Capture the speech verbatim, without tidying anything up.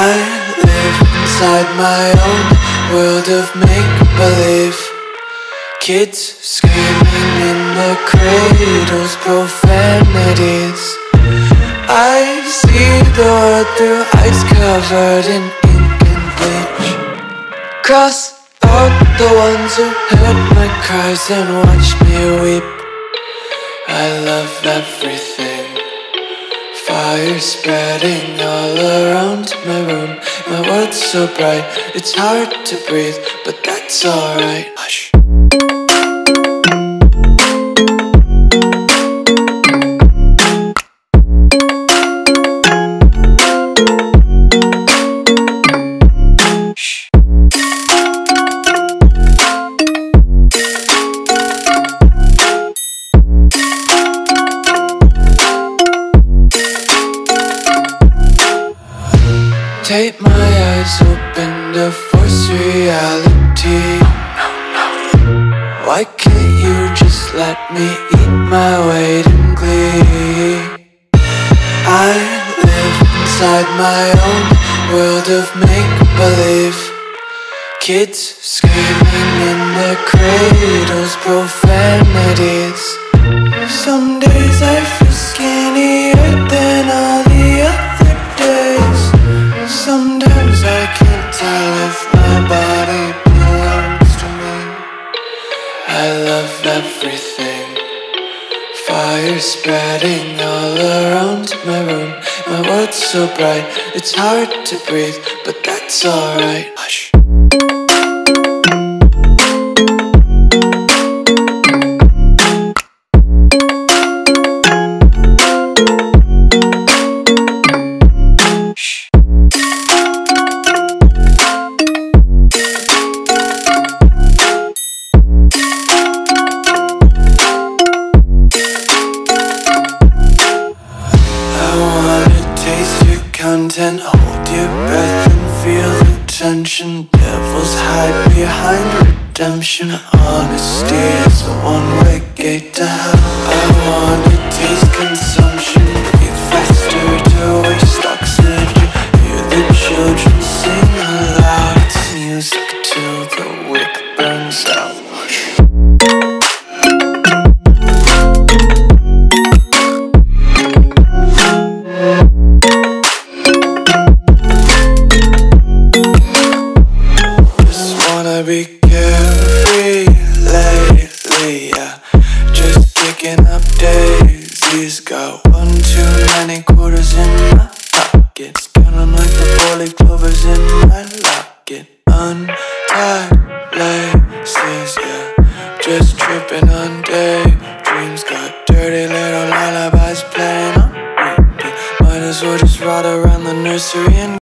I live inside my own world of make-believe. Kids screaming in the cradles, profanities. I see the world through eyes covered in ink and bleach. Cross out the ones who heard my cries and watched me weep. I love everything. Fire spreading all around my room. My world's so bright, it's hard to breathe, but that's alright. Hush. Tape my eyes open to force reality. Why can't you just let me eat my weight in glee? I live inside my own world of make-believe. Kids screaming in their cradles, profanities. Some days I feel skinnier than all the other days. Sometimes I can't tell if my body belongs to me. I love everything. Fire spreading all around my room. My world's so bright, it's hard to breathe, but that's alright. Hush. Content, hold your breath and feel the tension. Devils hide behind redemption. Honesty is a one-way gate to hell. I wanna taste consumption. Breathe faster to waste oxygen. Hear the children sing aloud. It's music till the wick burns out. Be carefree lately, yeah. Just kicking up daisies. Got one too many quarters in my pockets. Counting like the four-leaf clovers in my locket. Untied laces, yeah. Just tripping on daydreams. Got dirty little lullabies playing on repeat. Might as well just ride around the nursery and